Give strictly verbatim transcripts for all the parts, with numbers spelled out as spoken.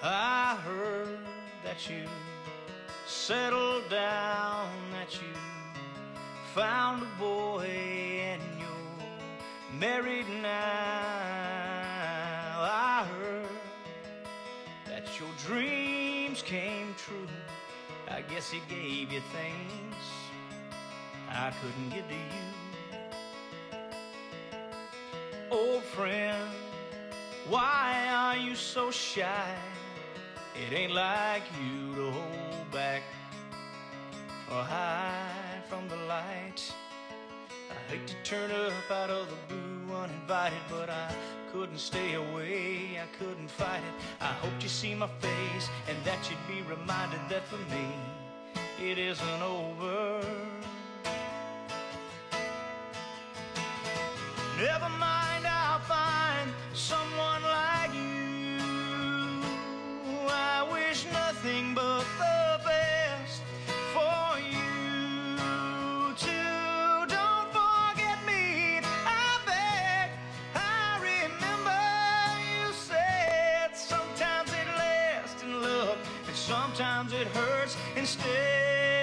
I heard that you settled down, that you found a boy and you're married now. I heard that your dreams came true. I guess he gave you things I couldn't give to you. Old friend, why are you so shy? It ain't like you to hold back or hide from the light. I hate to turn up out of the blue uninvited, but I couldn't stay away, I couldn't fight it. I hoped you see my face and that you'd be reminded that for me it isn't over. Never mind, I'll find someone like you. I wish nothing but the best for you too. Don't forget me, I beg. I remember you said sometimes it lasts in love and sometimes it hurts instead.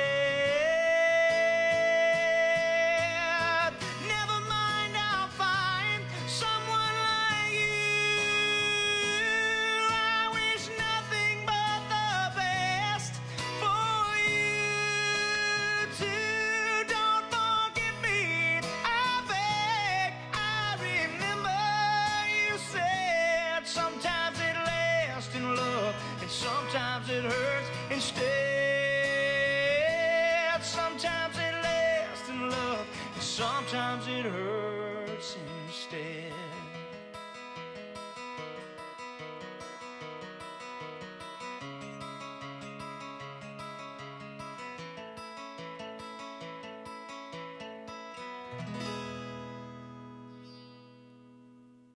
Sometimes it hurts instead. Sometimes it lasts in love, and sometimes it hurts.